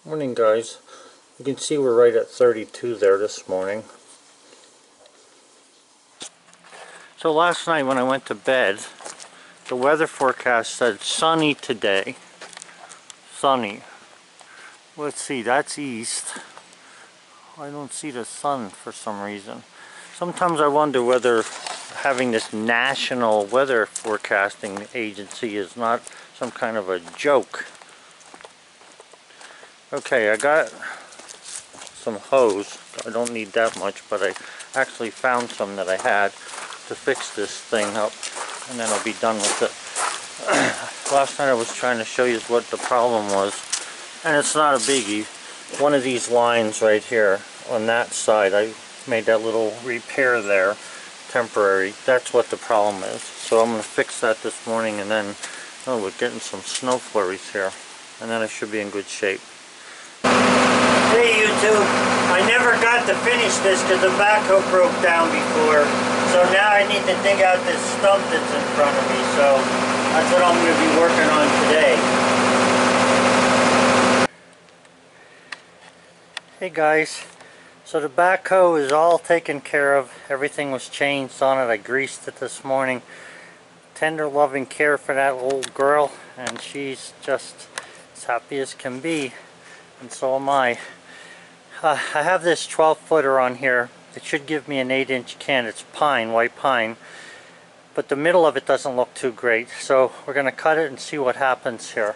Morning, guys. You can see we're right at 32 there this morning. So last night when I went to bed, the weather forecast said sunny today. Sunny. Let's see, that's east. I don't see the sun for some reason. Sometimes I wonder whether having this national weather forecasting agency is not some kind of a joke. Okay, I got some hose. I don't need that much, but I actually found some that I had to fix this thing up, and then I'll be done with it. Last night I was trying to show you what the problem was, and it's not a biggie. One of these lines right here on that side, I made that little repair there, temporary. That's what the problem is. So I'm going to fix that this morning, and then we're getting some snow flurries here, and then I should be in good shape. Hey YouTube, I never got to finish this because the backhoe broke down before, so now I need to dig out this stump that's in front of me, so that's what I'm going to be working on today. Hey guys, so the backhoe is all taken care of. Everything was changed on it. I greased it this morning. Tender loving care for that old girl, and she's just as happy as can be, and so am I. I have this 12-footer on here. It should give me an 8-inch can. It's pine, white pine, but the middle of it doesn't look too great, so we're going to cut it and see what happens here.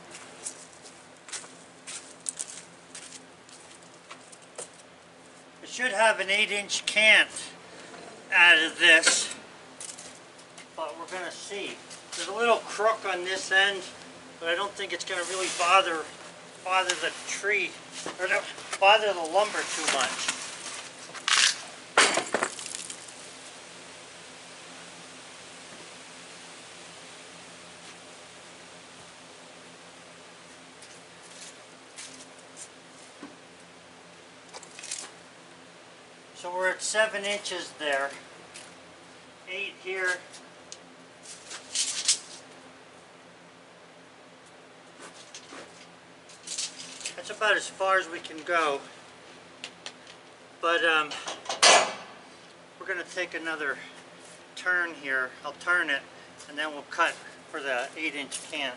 It should have an 8-inch cant out of this, but we're going to see. There's a little crook on this end, but I don't think it's going to really bother the tree, or bother the lumber too much. So we're at 7 inches there, 8 here. That's about as far as we can go, but we're going to take another turn here. I'll turn it, and then we'll cut for the 8-inch cant.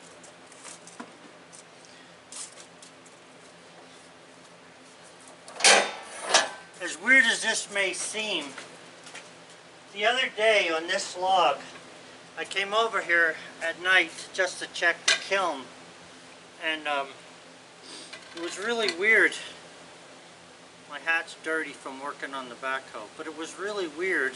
As weird as this may seem, the other day on this log, I came over here at night just to check the kiln, and it was really weird. My hat's dirty from working on the backhoe, but it was really weird.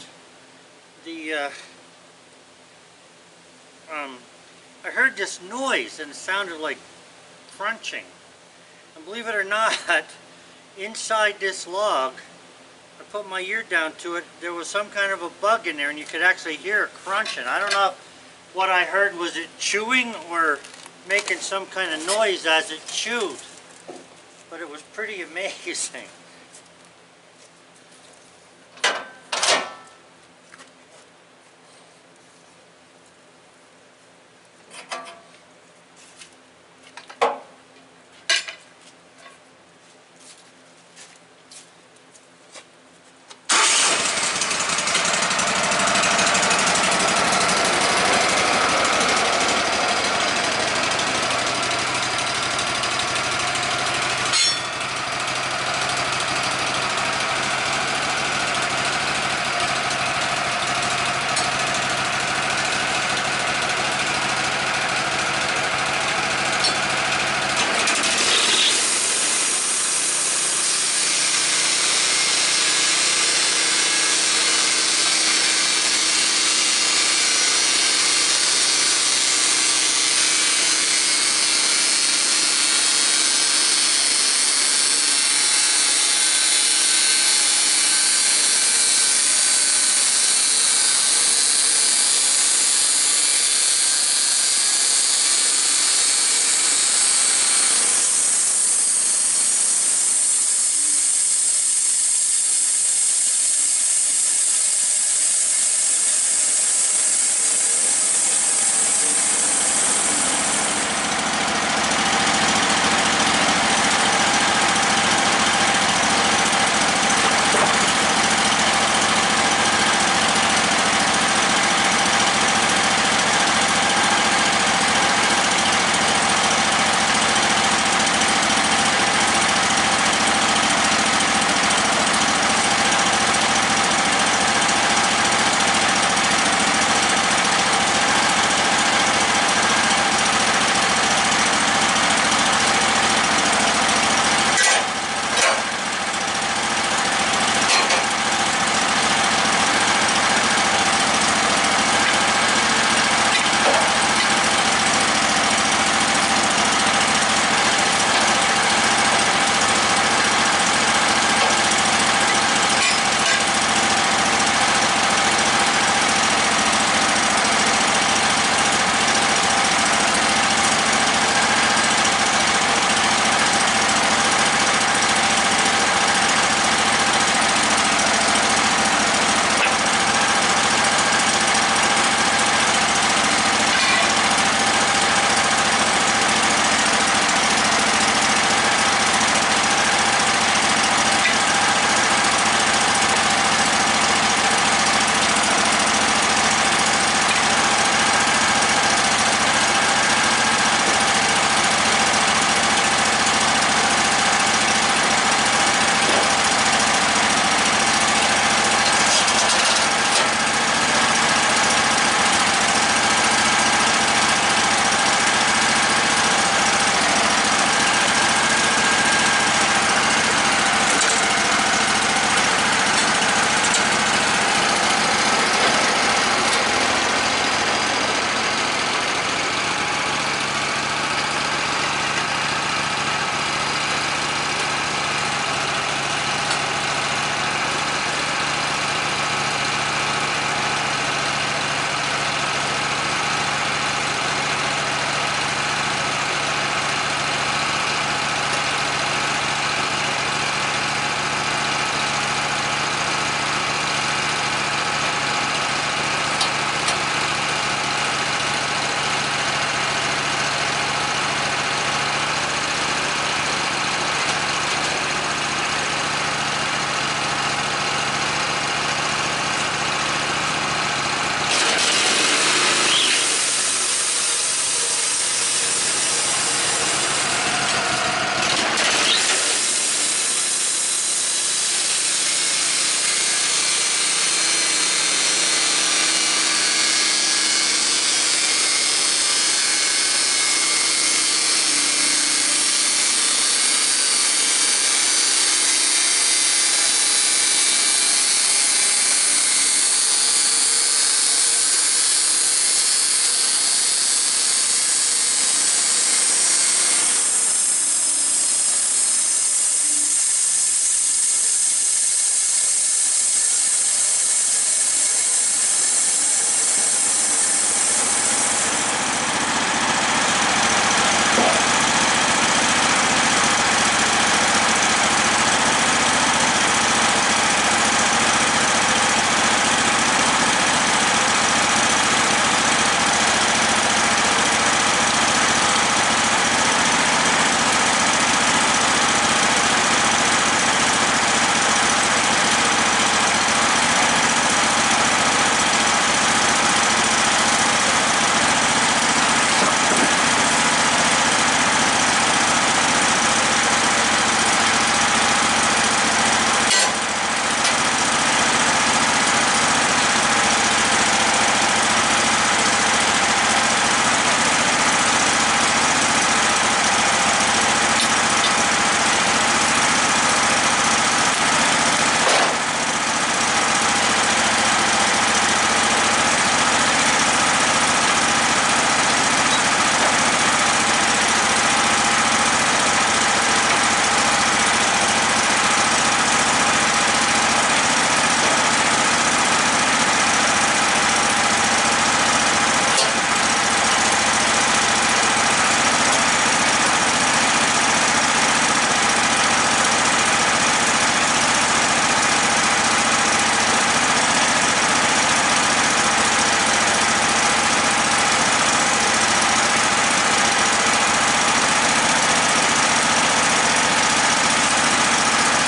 I heard this noise and it sounded like crunching. And believe it or not, inside this log, I put my ear down to it, there was some kind of a bug in there, and you could actually hear it crunching. I don't know if what I heard was it chewing or making some kind of noise as it chewed, but it was pretty amazing.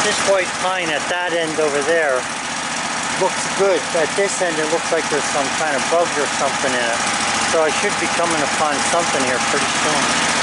this white pine at that end over there looks good. At this end it looks like there's some kind of bug or something in it. So I should be coming upon something here pretty soon.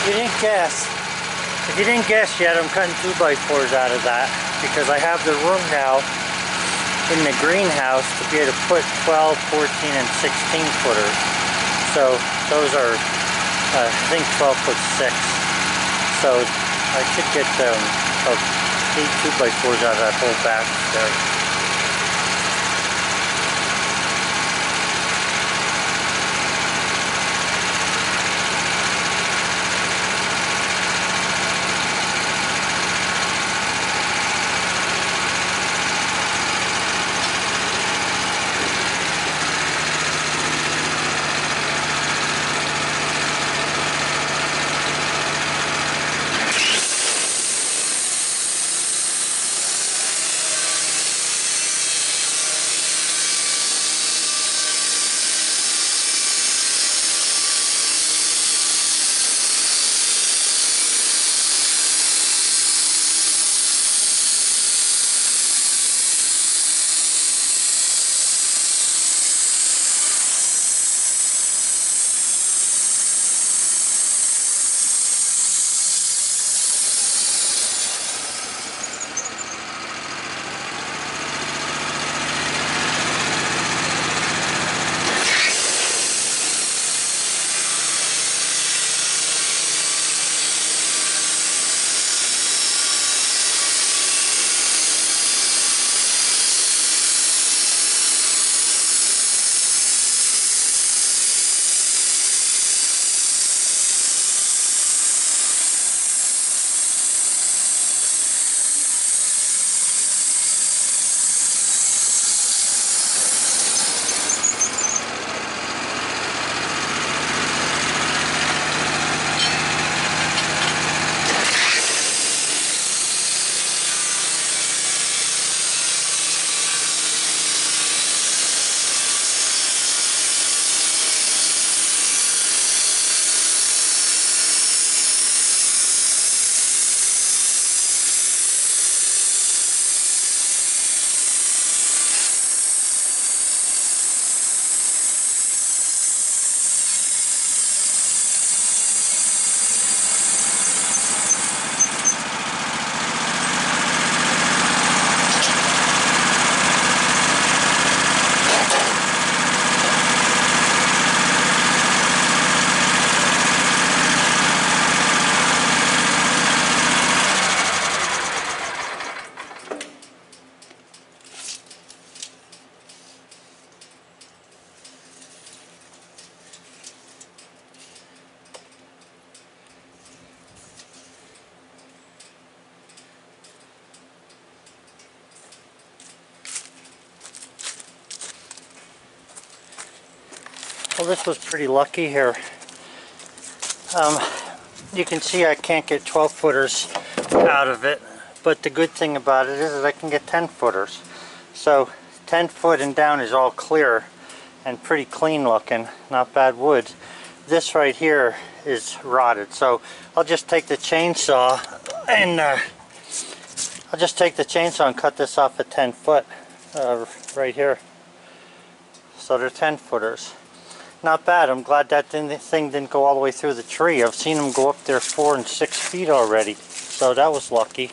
If you didn't guess yet, I'm cutting 2x4s out of that because I have the room now in the greenhouse to be able to put 12, 14, and 16 footers. So those are, I think 12 foot 6. So I should get 8 2x4s out of that whole back there. Well, this was pretty lucky here. You can see I can't get 12 footers out of it, but the good thing about it is I can get 10 footers. So 10 foot and down is all clear and pretty clean looking, not bad wood. This right here is rotted, so I'll just take the chainsaw and cut this off at 10 foot right here. So they're 10 footers. Not bad. I'm glad that thing didn't go all the way through the tree. I've seen them go up there 4 and 6 feet already, so that was lucky.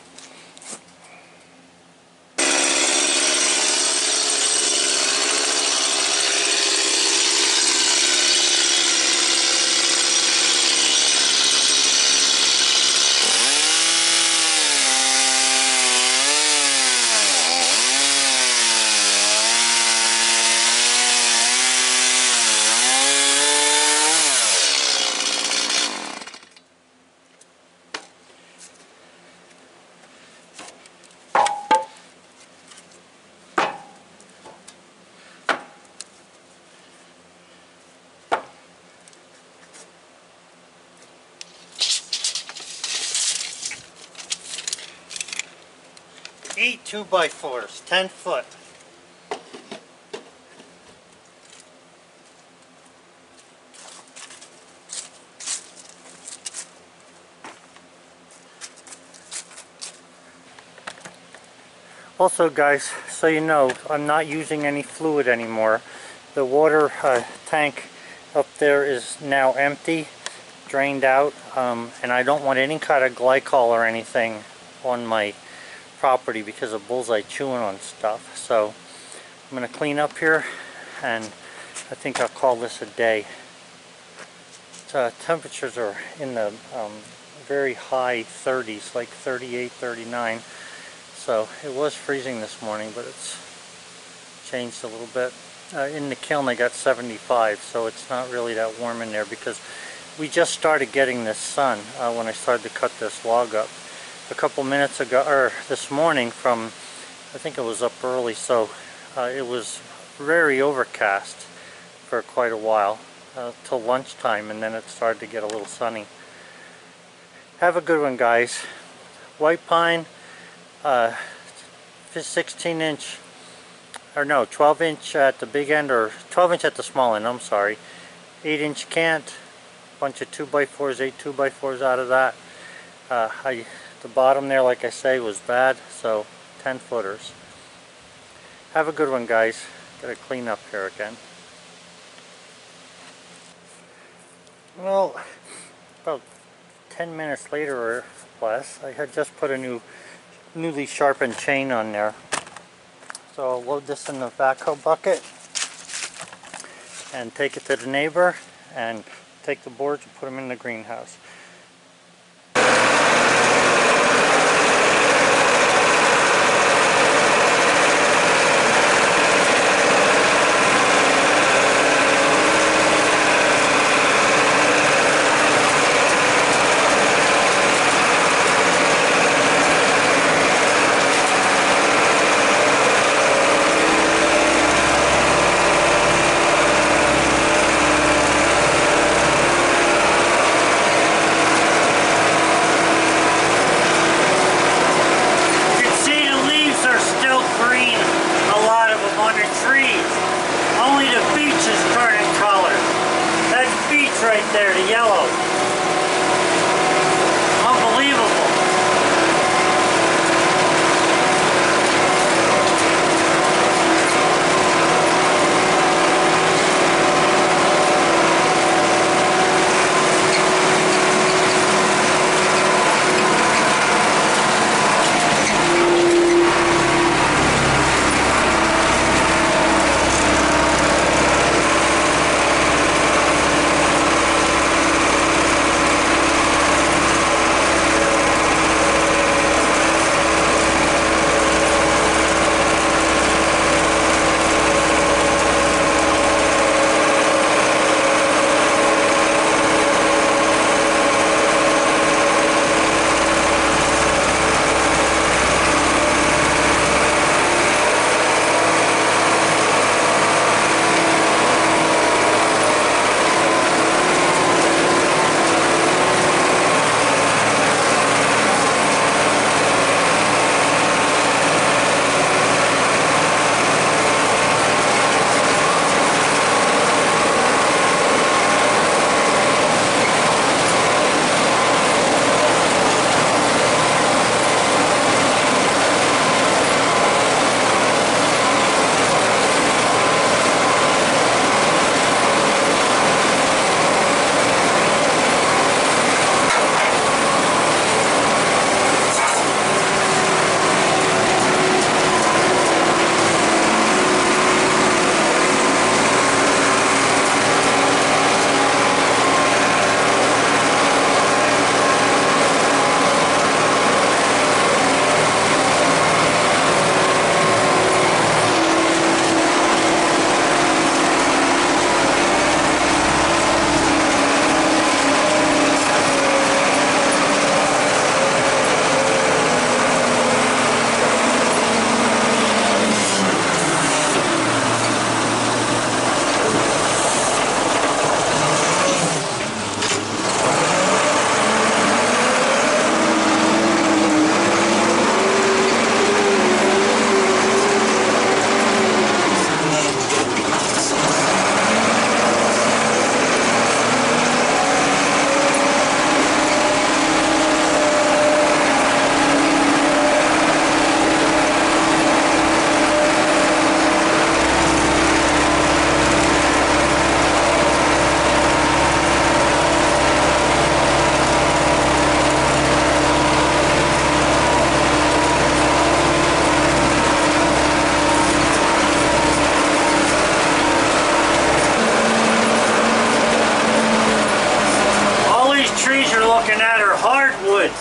Eight 2x4s, 10 foot. Also guys, so you know, I'm not using any fluid anymore. The water tank up there is now empty. drained out, and I don't want any kind of glycol or anything on my property because of bullseye chewing on stuff. So I'm going to clean up here, and I think I'll call this a day. Temperatures are in the very high 30s, like 38, 39. So it was freezing this morning, but it's changed a little bit. In the kiln I got 75, so it's not really that warm in there because we just started getting this sun when I started to cut this log up. A couple minutes ago, or this morning from, I think it was up early, so it was very overcast for quite a while. Till lunchtime, and then it started to get a little sunny. Have a good one, guys. White pine, 16 inch, or no, 12 inch at the big end, or 12 inch at the small end, I'm sorry. 8 inch cant, bunch of 2x4s, 8 2x4s out of that. The bottom there, like I say, was bad, so 10 footers. Have a good one, guys. Gotta clean up here again. Well, about 10 minutes later or less, I had just put a newly sharpened chain on there. So I'll load this in the backhoe bucket and take it to the neighbor and take the boards and put them in the greenhouse.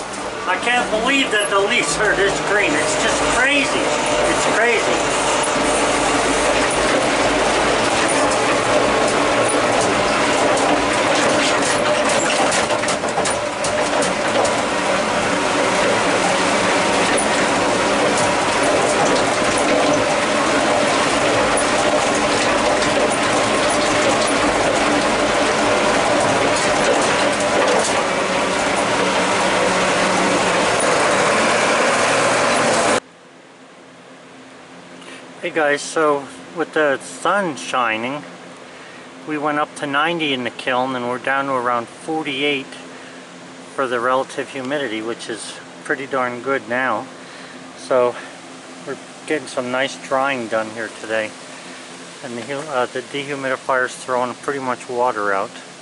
I can't believe that the leaves are this green. It's just crazy. It's crazy. Hey guys, so with the sun shining, we went up to 90 in the kiln and we're down to around 48 for the relative humidity, which is pretty darn good now. So we're getting some nice drying done here today, and the dehumidifier's throwing pretty much water out.